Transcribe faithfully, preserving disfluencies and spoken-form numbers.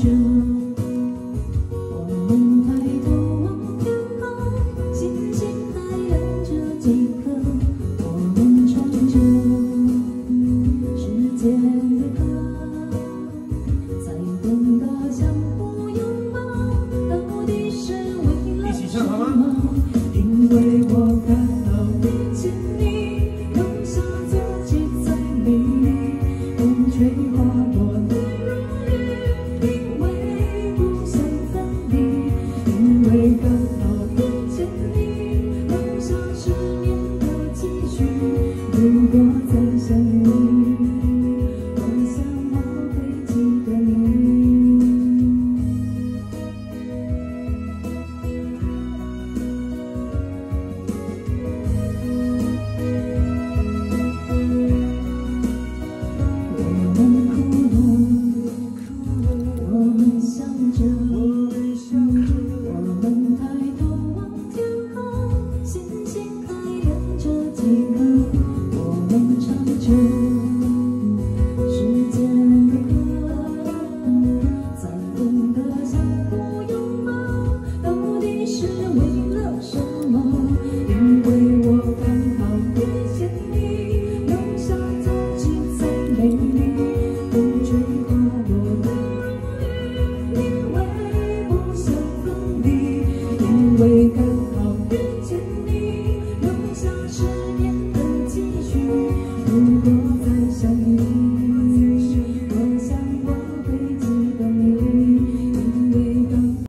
着。我们抬头望天空，星星还亮着几颗。我们唱着时间的歌，在等待相互拥抱，到底是为了什么？因为我刚好遇见你，留下自己最美丽，风吹花落泪如雨，因为不想分离，因为刚好遇见你，留下十年的期许。如果再相遇，我想我会记得你。为